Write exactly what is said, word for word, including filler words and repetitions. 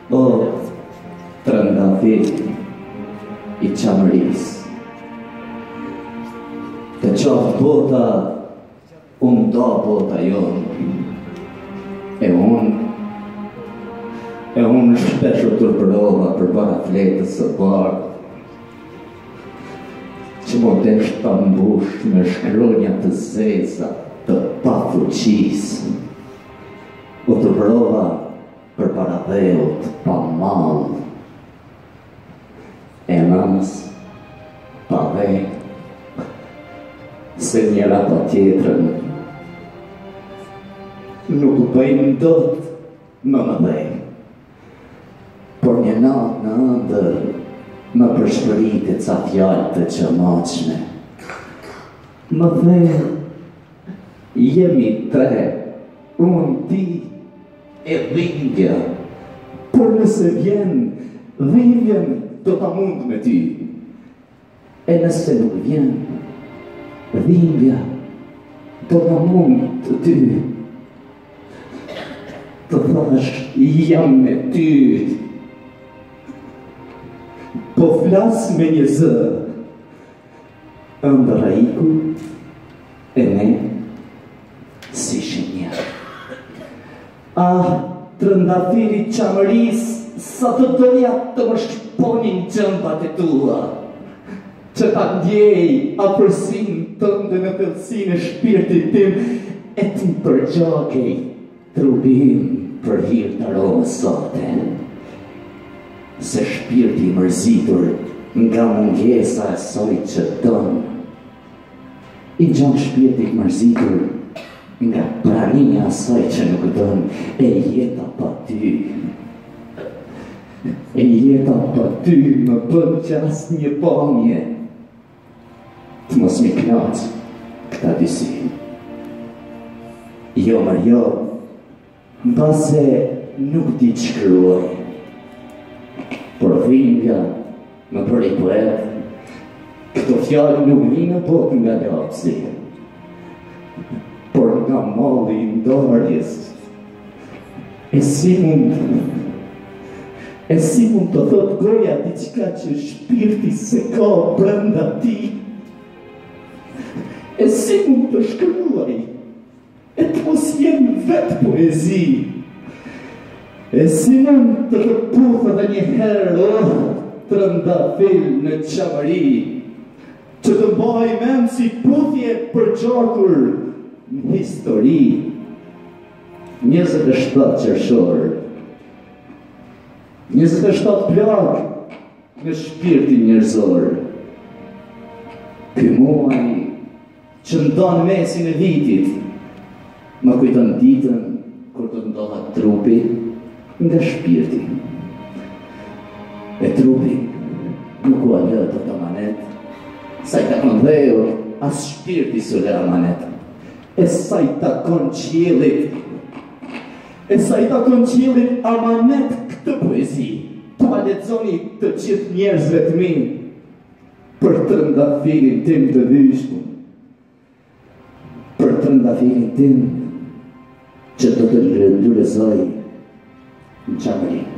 O trëndafil i qamëris, të qafë bota, unë da bota jonë, e unë, e unë shpesho të përrova për para fletës së parë, që më desht të mbush me shkronja të zeza të pa fuqisë, u të përrova për para dheut pa malë, e nëmës pa dhe, se njëra pa tjetërën nuk bëjmë dot më më dhe, por një natë në ndër më përshpëritit ca fjallë të qëmaqme. Më dhe, jemi tre, unë ti e dhimbja, por nëse vjen, dhimbjen do ta mund me ty, e nëse nuk vjen, dhimbja do ta mund të ty, të thash jam me ty, po flas me një zë, ëndra iku, e ne si shenja. Ah, trëndafili qamëris, sa të doja të më shponin gjëmbat e tua, që ta ndjej afërsin tënde në thellësin e shpirtit tim, e të më përgjokej trubim për hir të aromës sote. Se shpirti mërzitur nga mungesa e soj që dënë, i gjon shpirti mërzitur nga prania asaj që nuk dënë, e jeta pa ty. E jeta pa ty më bën që asë një pamje të mos mi knaqë këta dysi. Jo mër jo, mbase nuk ti që shkruaj, por dhimbja më bëri poet, këto fjallë nuk vinë botë nga lapsi, por nga malli i ndarjes. E si mund, e si mund të thot goja diçka që shpirti se ka brenda ti? E si mund të shkruaj, e të mos jenë vetë poezi? E si mund të përputhe dhe një herë, oh, trëndafil në qamëri, që të mbaj men si puthje për gjakur në histori. njëzet e shtatë qershor, njëzet e shtatë plak në shpirtin njerëzor. Ky muaj që ndonë mesin e vitit, më kujton ditën kur të ndohat trupi nga shpirti. E trupi nuk u alë të të manet, sa i takon dheur, as shpirti së le amanet. E sa i takon qiellit, e sa i takon qiellit amanet këtë poezi, të ma lexoni të gjithë njerëzve të mi, për trëndafilin tim të vyshku, për trëndafilin tim që do të lërëndurëzoj në qamëri.